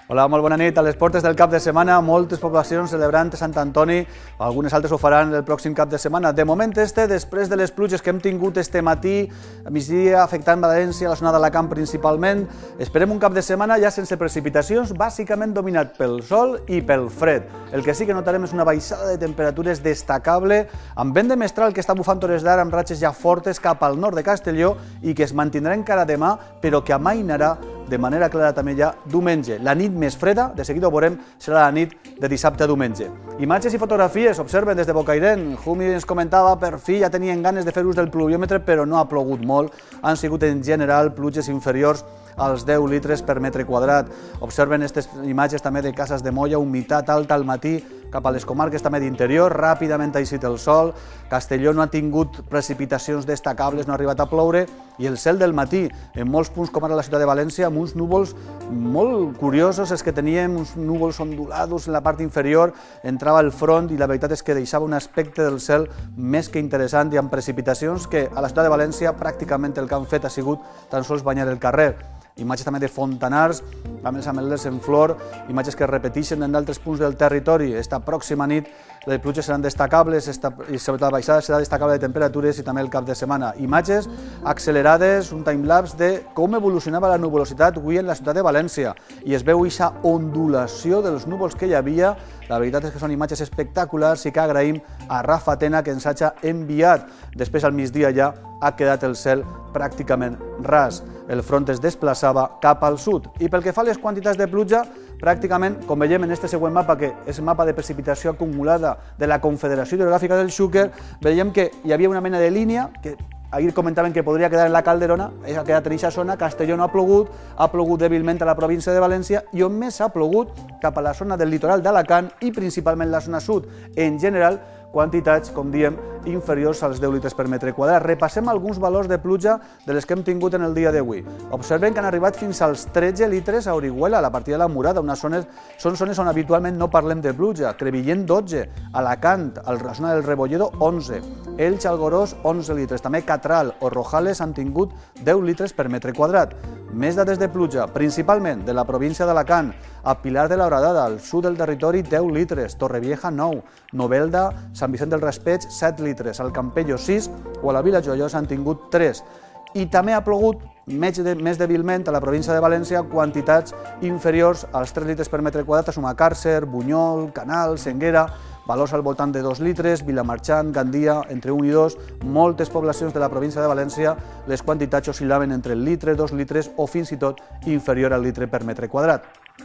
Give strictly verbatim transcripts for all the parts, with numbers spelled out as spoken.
Hola, molt bona nit. A les portes del cap de setmana, moltes poblacions celebrant Sant Antoni, algunes altres ho faran el pròxim cap de setmana. De moment este, després de les pluges que hem tingut este matí, a migdia, afectant València, la zona d'Alacant principalment, esperem un cap de setmana ja sense precipitacions, bàsicament dominat pel sol i pel fred. El que sí que notarem és una baixada de temperatures destacable, amb vent de mestral que està bufant hores d'ara amb ratxes ja fortes cap al nord de Castelló i que es mantindrà encara demà, però que amainarà de manera clara també ja diumenge. La nit més freda, de seguida ho veurem, serà la nit de dissabte a diumenge. Imatges i fotografies, observen des de Bocairent. Jumi ens comentava, per fi ja tenien ganes de fer ús del pluviòmetre, però no ha plogut molt. Han sigut en general pluges inferiors als deu litres per metre quadrat. Observen aquestes imatges també de Cases de Molla, humitat alta al matí, cap a les comarques també d'interior, ràpidament ha eixit el sol, Castelló no ha tingut precipitacions destacables, no ha arribat a ploure, i el cel del matí, en molts punts com ara la ciutat de València, amb uns núvols molt curiosos, és que teníem uns núvols ondulados en la part inferior, entrava el front i la veritat és que deixava un aspecte del cel més que interessant i amb precipitacions que a la ciutat de València pràcticament el que han fet ha sigut tan sols banyar el carrer. Imatges també de fontanars, amb els ametllers en flor, imatges que es repeteixen en d'altres punts del territori. Esta pròxima nit les pluges seran destacables esta, i sobretot la baixada serà destacable de temperatures i també el cap de setmana. Imatges accelerades, un timelapse de com evolucionava la nuvolositat avui en la ciutat de València i es veu aquesta ondulació dels núvols que hi havia. La veritat és que són imatges espectaculars i que agraïm a Rafa Tena que ens hagi enviat. Després al migdia ja ha quedat el cel pràcticament ras. El front es desplaçava cap al sud. I pel que fa a les quantitats de pluja, pràcticament, com veiem en aquest següent mapa, que és el mapa de precipitació acumulada de la Confederació Hidrogràfica del Xúquer, veiem que hi havia una mena de línia que ahir comentaven que podria quedar en la Calderona, ha quedat en aquesta zona. Castelló no ha plogut, ha plogut dèbilment a la província de València i on més ha plogut cap a la zona del litoral d'Alacant i principalment la zona sud. En general, quantitats, com diem, inferiors als deu litres per metre quadrat. Repassem alguns valors de pluja de les que hem tingut en el dia d'avui. Observen que han arribat fins als tretze litres a Orihuela, a la partida de la Murada, unes zones, són zones on habitualment no parlem de pluja. Crevillent, dotze, Alacant, a la zona del Rebolledo, onze, Elx, Algorós, onze litres. També Catral o Rojales han tingut deu litres per metre quadrat. Més dades de pluja, principalment de la província d'Alacant, a Pilar de la Horadada, al sud del territori, deu litres, Torrevieja, nou, Novelda, Sant Vicent del Raspeig, set litres, al Campello, sis, o a la Vila Joiosa han tingut tres. I també ha plogut més, de, més débilment a la província de València quantitats inferiors als tres litres per metre quadrat a Sumacàrcer, Bunyol, Canal, Senguera, valors al voltant de dos litres, Vilamarxant, Gandia, entre un i dos, moltes poblacions de la província de València, les quantitats oscil·laven entre el litre, dos litres o fins i tot inferior al litre per metre quadrat.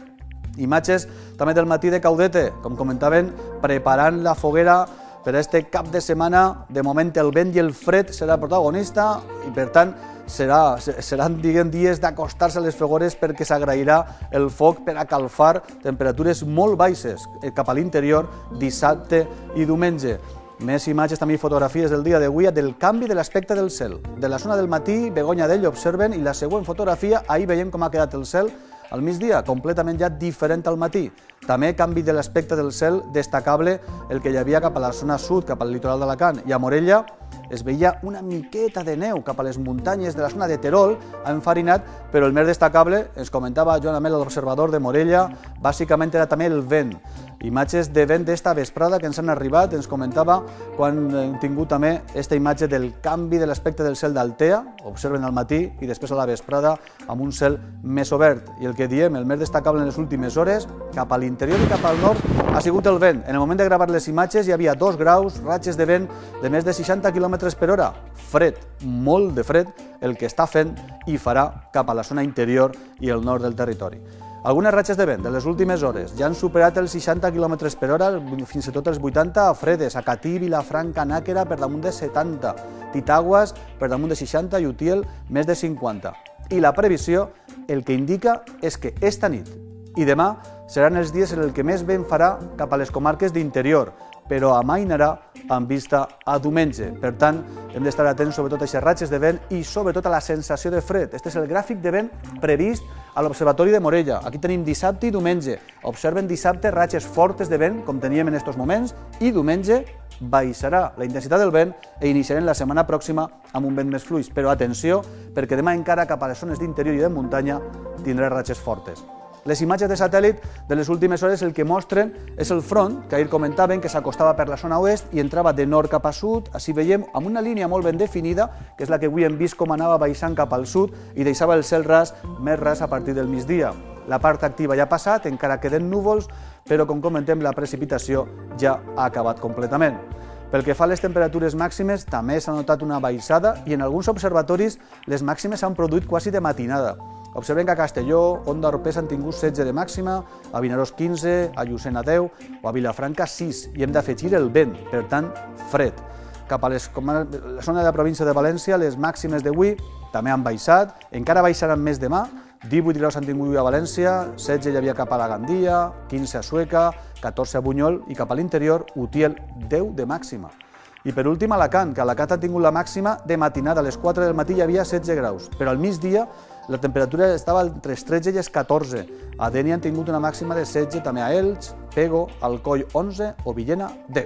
Imatges també del matí de Caudete, com comentaven, preparant la foguera per a este cap de setmana. De moment el vent i el fred serà protagonista i per tant serà, seran diguem, dies d'acostar-se a les fogueres perquè s'agrairà el foc per a calfar temperatures molt baixes cap a l'interior dissabte i diumenge. Més imatges també i fotografies del dia d'avui del canvi de l'aspecte del cel. De la zona del matí, Begoña d'Ell, observen, i la següent fotografia, ahir veiem com ha quedat el cel al migdia, completament ja diferent al matí. També canvi de l'aspecte del cel destacable el que hi havia cap a la zona sud, cap al litoral d'Alacant. I a Morella es veia una miqueta de neu cap a les muntanyes de la zona de Terol, ha enfarinat, però el més destacable, ens comentava Joan Amel, l'observador de Morella, bàsicament era també el vent. Imatges de vent d'esta vesprada que ens han arribat, ens comentava quan hem tingut també aquesta imatge del canvi de l'aspecte del cel d'Altea, observen al matí i després a la vesprada amb un cel més obert. I el que diem, el més destacable en les últimes hores, cap a l'interior i cap al nord, ha sigut el vent. En el moment de gravar les imatges hi havia dos graus, ratxes de vent de més de seixanta quilòmetres per hora. Fred, molt de fred, el que està fent i farà cap a la zona interior i el nord del territori. Algunes ratxes de vent de les últimes hores ja han superat els seixanta quilòmetres per hora, fins i tot els vuitanta a Fredes, a Catí, Vilafranca, Nàquera, per damunt de setanta, Titaguas, per damunt de seixanta i Utiel, més de cinquanta. I la previsió, el que indica és que esta nit i demà seran els dies en el que més vent farà cap a les comarques d'interior, però amainarà amb vista a diumenge. Per tant, hem d'estar atents sobretot a aquestes ratxes de vent i sobretot a la sensació de fred. Este és el gràfic de vent previst a l'Observatori de Morella. Aquí tenim dissabte i diumenge. Observen dissabte ratxes fortes de vent, com teníem en aquests moments, i diumenge baixarà la intensitat del vent i iniciarem la setmana pròxima amb un vent més fluix. Però atenció, perquè demà encara cap a les zones d'interior i de muntanya tindrà ratxes fortes. Les imatges de satèl·lit de les últimes hores el que mostren és el front, que ahir comentaven que s'acostava per la zona oest i entrava de nord cap a sud. Així veiem amb una línia molt ben definida, que és la que avui hem vist com anava baixant cap al sud i deixava el cel ras més ras a partir del migdia. La part activa ja ha passat, encara queden núvols, però com comentem la precipitació ja ha acabat completament. Pel que fa a les temperatures màximes, també s'ha notat una baixada i en alguns observatoris les màximes s'han produït quasi de matinada. Observem que a Castelló, Onda Orpesa han tingut setze de màxima, a Vinaròs quinze, a Llucena deu o a Vilafranca sis, i hem d'afegir el vent, per tant, fred. Cap a les, la zona de la província de València, les màximes d'avui també han baixat, encara baixaran més demà, divuit graus han tingut a València, setze hi havia cap a la Gandia, quinze a Sueca, catorze a Bunyol i cap a l'interior, Utiel, deu de màxima. I per últim, Alacant, que a Alacant ha tingut la màxima de matinada, a les quatre del matí hi havia setze graus, però al migdia la temperatura estava entre els tretze i els catorze. A Dénia han tingut una màxima de setze, també a Elx, Pego, Alcoi onze o Villena deu.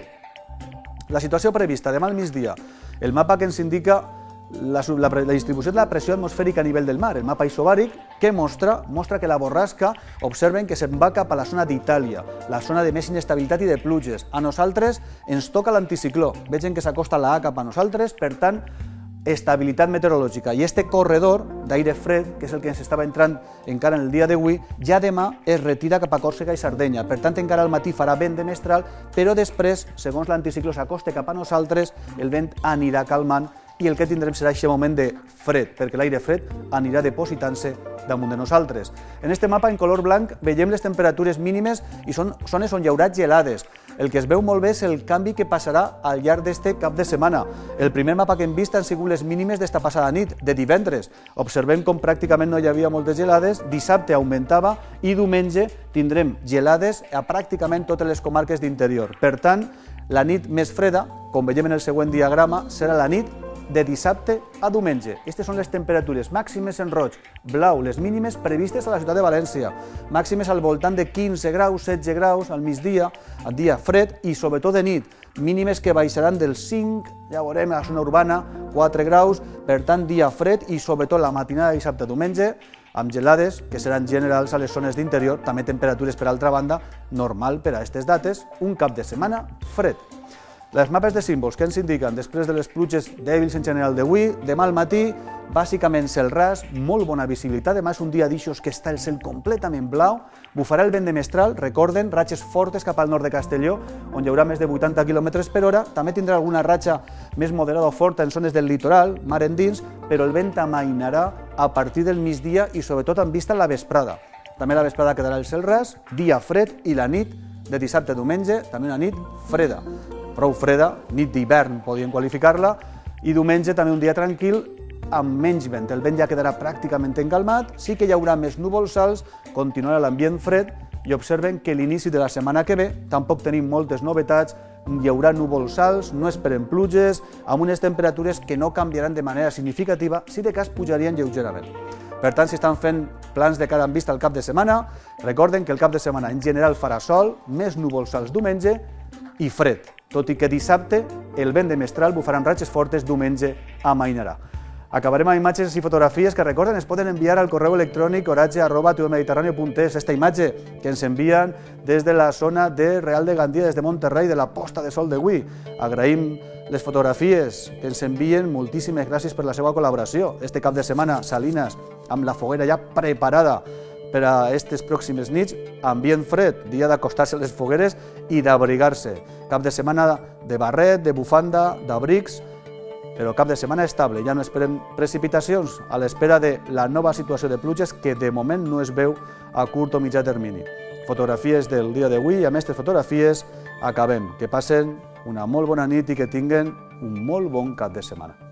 La situació prevista demà al migdia, el mapa que ens indica la, la, la distribució de la pressió atmosfèrica a nivell del mar, el mapa isobàric, que mostra, mostra que la borrasca, observen que se'n va cap a la zona d'Itàlia, la zona de més inestabilitat i de pluges. A nosaltres ens toca l'anticicló, vegem que s'acosta la A cap a nosaltres, per tant, estabilitat meteorològica. I este corredor d'aire fred, que és el que ens estava entrant encara en el dia d'avui, ja demà es retira cap a Còrsega i Sardenya. Per tant, encara al matí farà vent de mestral, però després, segons l'anticicló s'acosta cap a nosaltres, el vent anirà calmant i el que tindrem serà aquest moment de fred, perquè l'aire fred anirà depositant-se damunt de nosaltres. En este mapa, en color blanc, veiem les temperatures mínimes i són zones on hi haurà gelades. El que es veu molt bé és el canvi que passarà al llarg d'este cap de setmana. El primer mapa que hem vist han sigut les mínimes d'esta passada nit, de divendres. Observem com pràcticament no hi havia moltes gelades, dissabte augmentava i diumenge tindrem gelades a pràcticament totes les comarques d'interior. Per tant, la nit més freda, com veiem en el següent diagrama, serà la nit de dissabte a diumenge. Aquestes són les temperatures màximes en roig, blau, les mínimes previstes a la ciutat de València. Màximes al voltant de quinze graus, setze graus al migdia, al dia fred i sobretot de nit. Mínimes que baixaran dels cinc, ja veurem, a la zona urbana, quatre graus, per tant dia fred i sobretot la matinada de dissabte a diumenge, amb gelades que seran generals a les zones d'interior, també temperatures per altra banda, normal per a aquestes dates, un cap de setmana fred. Les mapes de símbols que ens indiquen després de les pluges dèbils en general d'avui, demà al matí, bàsicament cel ras, molt bona visibilitat, demà és un dia d'ixos que està el cel completament blau, bufarà el vent de mestral, recorden, ratxes fortes cap al nord de Castelló, on hi haurà més de vuitanta quilòmetres per hora, també tindrà alguna ratxa més moderada o forta en zones del litoral, mar endins, però el vent amainarà a partir del migdia i sobretot en vista a la vesprada. També a la vesprada quedarà el cel ras, dia fred i la nit de dissabte a diumenge, també una nit freda. Prou freda, nit d'hivern podríem qualificar-la, i diumenge també un dia tranquil amb menys vent. El vent ja quedarà pràcticament encalmat, sí que hi haurà més núvols alts, continuarà l'ambient fred i observen que l'inici de la setmana que ve tampoc tenim moltes novetats, hi haurà núvols alts, no esperem pluges, amb unes temperatures que no canviaran de manera significativa, si de cas pujarien lleugerament. Per tant, si estan fent plans de cara en vista al cap de setmana, recorden que el cap de setmana en general farà sol, més núvols alts diumenge i fred, tot i que dissabte el vent de mestral bufarà amb ratxes fortes, diumenge amainarà. Acabarem amb imatges i fotografies que, recorden, es poden enviar al correu electrònic oratge arroba tvmediterraneo punt es. Esta imatge que ens envien des de la zona de Real de Gandia, des de Monterrey, de la posta de sol d'avui. Agraïm les fotografies que ens envien, moltíssimes gràcies per la seva col·laboració. Este cap de setmana, Salines, amb la foguera ja preparada per a aquestes pròximes nits, ambient fred, dia d'acostar-se a les fogueres i d'abrigar-se. Cap de setmana de barret, de bufanda, d'abrics, però cap de setmana estable. Ja no esperem precipitacions a l'espera de la nova situació de pluges que de moment no es veu a curt o mitjà termini. Fotografies del dia d'avui i amb aquestes fotografies acabem. Que passen una molt bona nit i que tinguen un molt bon cap de setmana.